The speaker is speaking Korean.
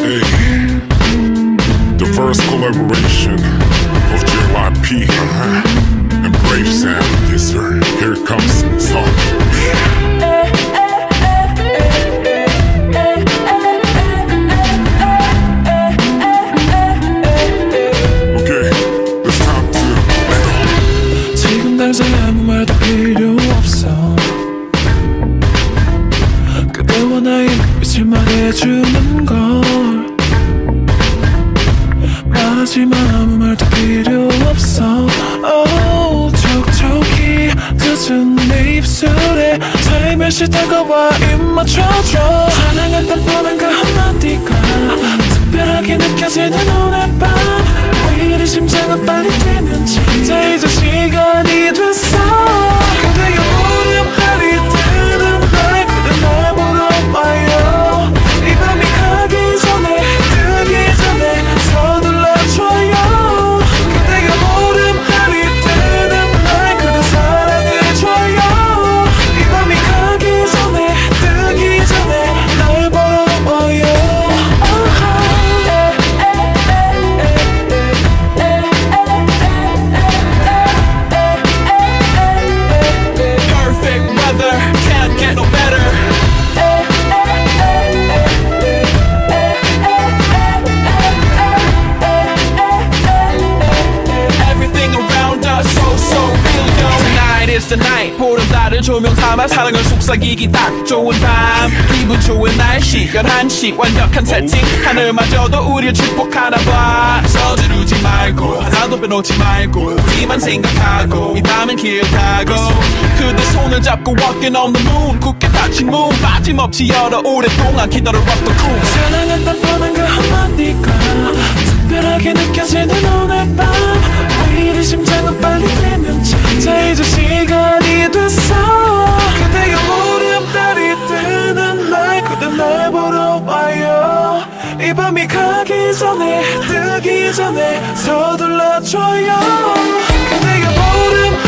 The first collaboration of JYP and Brave Sound. Yes sir, here it comes. Okay, it's time to let go. 지금 당장 아무 말도 필요 없어. 그대와 나의 빛을 말해주는 걸. 말하지만 아무 말도 필요 없어. 촉촉히 젖은 내 입술에 살며시 다가와 입 맞춰줘. 사랑한단 뻔한 그 한마디가 특별하게 느껴지는 오늘 밤. 왜 이리 심장은 빨리 뛰는지 자 이제 시간이 됐어. 그대의 오랜만이 뜨는 날 그대 날 보러 와요. 이 밤이 가기 전에 뜨기 전에 서둘러줘요. 그대의 오랜만이 뜨는 날 그대 사랑해줘요. 이 밤이 가기 전에 뜨기 전에 날 보러 와요. The night 보름달을 조명 삼아 사랑을 속삭이기 딱 좋은 밤. 기분 좋은 날씨 11시 완벽한 세팅. 하늘마저도 우릴 축복하나 봐. 서두르지 말고 하나도 빼놓지 말고 우리만 생각하고 이 밤은 기억하고. 그대 손을 잡고 walking on the moon. 굳게 닫힌 문 빠짐없이 열어 오랫동안 기다려왔던 꿈. 사랑한단 뻔한 그 한마디가 특별하게 느껴지는 오늘 밤. 왜 이리 심장은 빨리 뛰는지 자 이제 시간이 됐어. 그대의 오름달이 뜨는 날 그대 날 보러 와요. 이 밤이 가기 전에 뜨기 전에 서둘러줘요. 그대의 오름